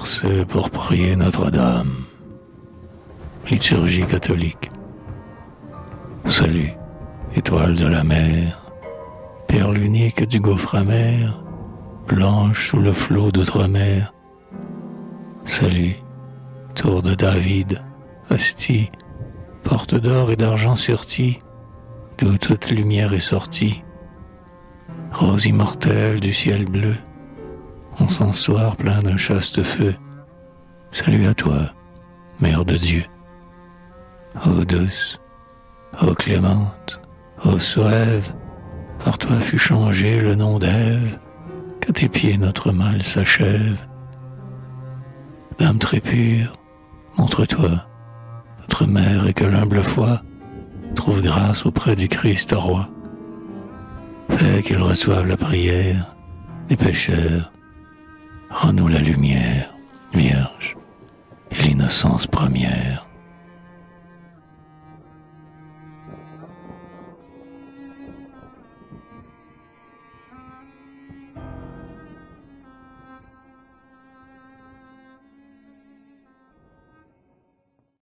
versets pour prier Notre-Dame. Liturgie catholique. Salut, étoile de la mer, perle unique du gouffre amer, blanche sous le flot d'outre-mer. Salut, tour de David, hostie, porte d'or et d'argent surtie, d'où toute lumière est sortie. Rose immortelle du ciel bleu, encensoir plein d'un chaste feu. Salut à toi, Mère de Dieu. Ô douce, ô clémente, ô suave, par toi fut changé le nom d'Ève, qu'à tes pieds notre mal s'achève. Dame très pure, montre-toi, notre mère, et que l'humble foi trouve grâce auprès du Christ roi. Fais qu'il reçoive la prière des pécheurs. Rends-nous la lumière, Vierge, et l'innocence première.